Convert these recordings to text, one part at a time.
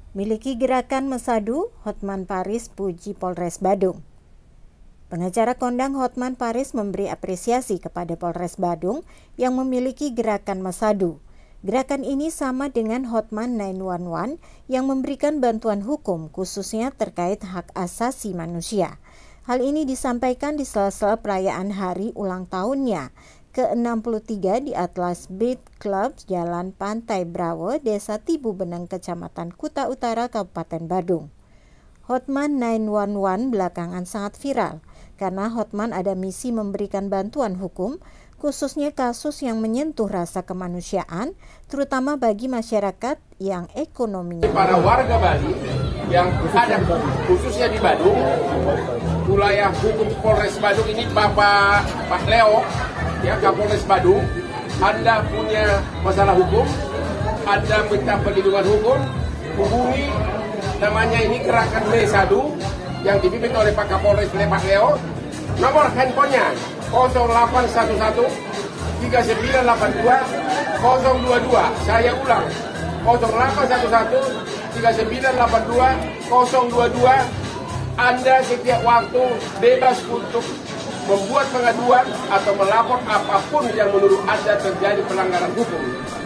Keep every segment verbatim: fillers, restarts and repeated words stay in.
Miliki gerakan Mesadu, Hotman Paris puji Polres Badung. Pengacara kondang Hotman Paris memberi apresiasi kepada Polres Badung yang memiliki gerakan Mesadu. Gerakan ini sama dengan Hotman sembilan satu satu yang memberikan bantuan hukum khususnya terkait hak asasi manusia. Hal ini disampaikan di sela-sela perayaan hari ulang tahunnya ke enam puluh tiga di Atlas Beat Club Jalan Pantai Brawe, Desa Tibu Beneng, Kecamatan Kuta Utara, Kabupaten Badung. Hotman sembilan satu satu belakangan sangat viral karena Hotman ada misi memberikan bantuan hukum khususnya kasus yang menyentuh rasa kemanusiaan, terutama bagi masyarakat yang ekonominya. Para warga Bali yang ada khususnya di Badung, wilayah hukum Polres Badung ini Bapak Pak Leo, ya Kapolres Badung, Anda punya masalah hukum, Anda minta perlindungan hukum, hubungi namanya ini Gerakan Mesadu yang dipimpin oleh Pak Kapolres Pak Leo. Nomor handphonenya nol delapan satu satu tiga sembilan delapan dua nol dua dua. Saya ulang, nol delapan satu satu tiga sembilan delapan dua nol dua dua. Anda setiap waktu bebas untuk membuat pengaduan atau melapor apapun yang menurut Anda terjadi pelanggaran hukum.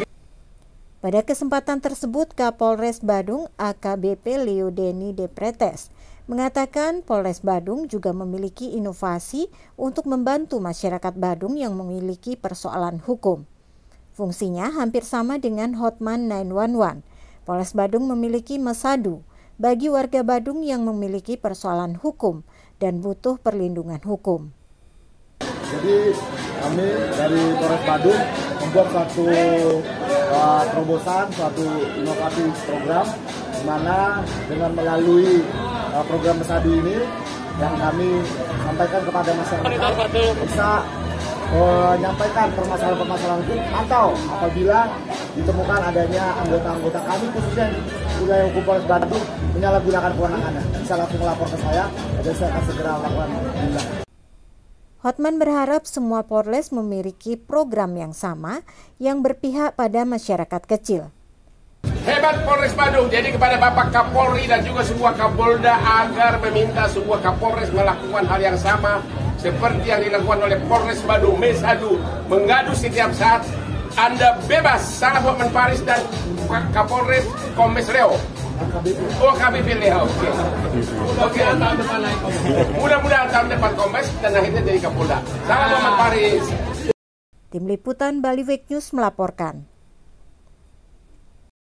Pada kesempatan tersebut, Kapolres Badung A K B P Leo Deni Depretes mengatakan Polres Badung juga memiliki inovasi untuk membantu masyarakat Badung yang memiliki persoalan hukum. Fungsinya hampir sama dengan Hotman sembilan satu satu. Polres Badung memiliki Mesadu bagi warga Badung yang memiliki persoalan hukum dan butuh perlindungan hukum. Jadi kami dari Polres Badung membuat suatu uh, terobosan, suatu inovatif program di mana dengan melalui uh, program Mesadu ini yang kami sampaikan kepada masyarakat bisa uh, menyampaikan permasalahan-permasalahan hukum atau apabila ditemukan adanya anggota-anggota kami khususnya wilayah hukum Polres Badung menyalahgunakan kewenangannya, bisa langsung melapor ke saya dan saya akan segera melakukan tindakan. Hotman berharap semua Polres memiliki program yang sama yang berpihak pada masyarakat kecil. Hebat Polres Badung, jadi kepada Bapak Kapolri dan juga semua Kapolda agar meminta semua Kapolres melakukan hal yang sama seperti yang dilakukan oleh Polres Badung, Mesadu, mengadu setiap saat. Anda bebas, salah Hotman Paris dan Pak Kapolres Kombes Leo. Oh, K B P Leo, oke. Oke, mudah-mudahan tahun depan Kombes dan akhirnya jadi Kapolda. Salam Hotman Paris. Tim Liputan Bali Week News melaporkan.